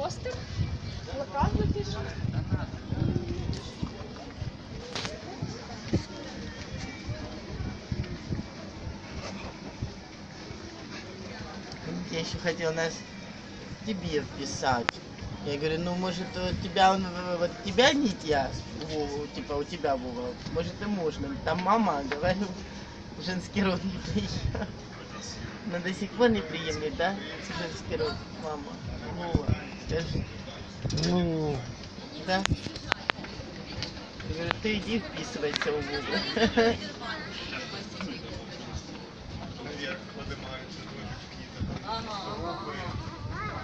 постер? Плакат напишем? Я еще хотел нас тебе вписать. Я говорю, ну может у тебя он вот тебя нитья, Вову, типа у тебя Вова, может и можно. Там мама, говорю, женский род не приемлет. Но до сих пор не приемлет, да? Женский род, мама. Вова, скажи. Ну, Да? Я говорю, ты иди вписывайся у Вовы. Наверх поднимаются тоже какие-то.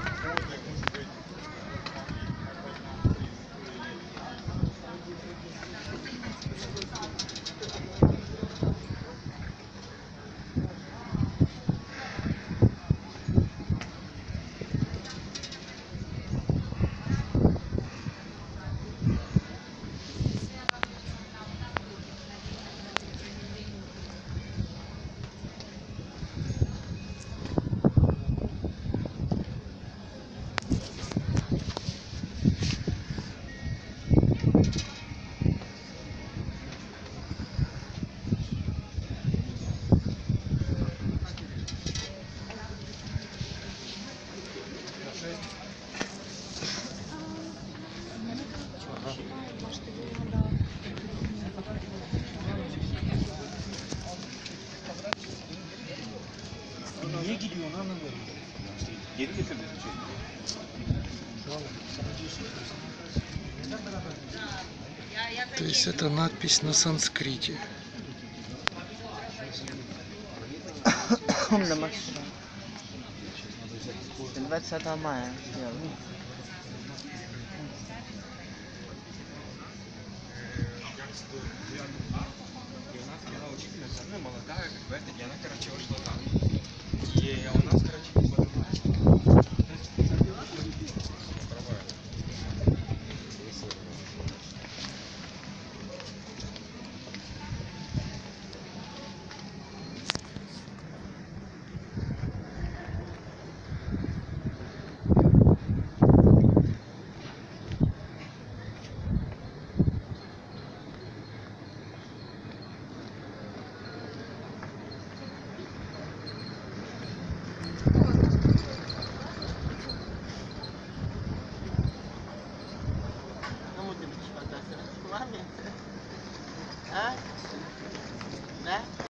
niye gidiyor onu anlamıyorum. Geri getirdim şey. То есть это надпись на санскрите. На машине. 20 мая сделали. И у нас была учительница, ну, молодая, как бы, это, и она, короче, вышла там. И у нас, короче,